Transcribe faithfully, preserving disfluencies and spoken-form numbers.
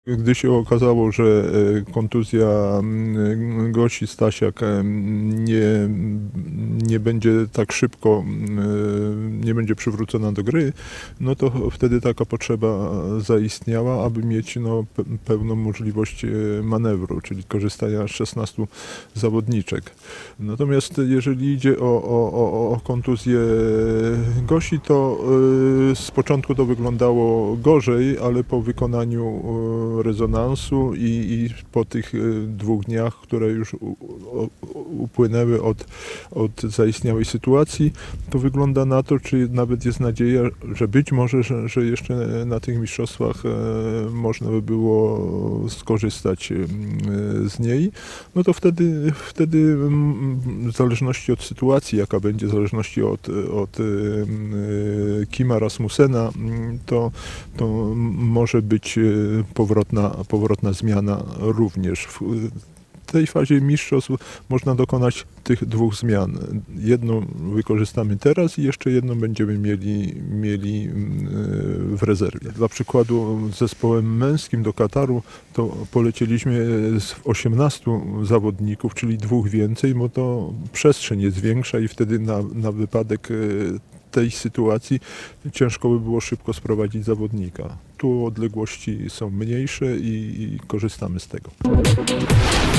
Gdy się okazało, że kontuzja Gosi Stasiak nie, nie będzie tak szybko, nie będzie przywrócona do gry, no to wtedy taka potrzeba zaistniała, aby mieć no, pełną możliwość manewru, czyli korzystania z szesnastu zawodniczek. Natomiast jeżeli idzie o, o, o kontuzję Gosi, to z początku to wyglądało gorzej, ale po wykonaniu rezonansu i, i po tych dwóch dniach, które już u, u, upłynęły od, od zaistniałej sytuacji, to wygląda na to, czy nawet jest nadzieja, że być może, że, że jeszcze na tych mistrzostwach można by było skorzystać z niej, no to wtedy, wtedy w zależności od sytuacji, jaka będzie, w zależności od, od Kima Rasmussena, to, to może być powrotna, powrotna zmiana również. W tej fazie mistrzostw można dokonać tych dwóch zmian. Jedną wykorzystamy teraz i jeszcze jedną będziemy mieli, mieli w rezerwie. Dla przykładu z zespołem męskim do Kataru to polecieliśmy z osiemnastu zawodników, czyli dwóch więcej, bo to przestrzeń jest większa i wtedy na, na wypadek tej sytuacji ciężko by było szybko sprowadzić zawodnika. Tu odległości są mniejsze i, i korzystamy z tego.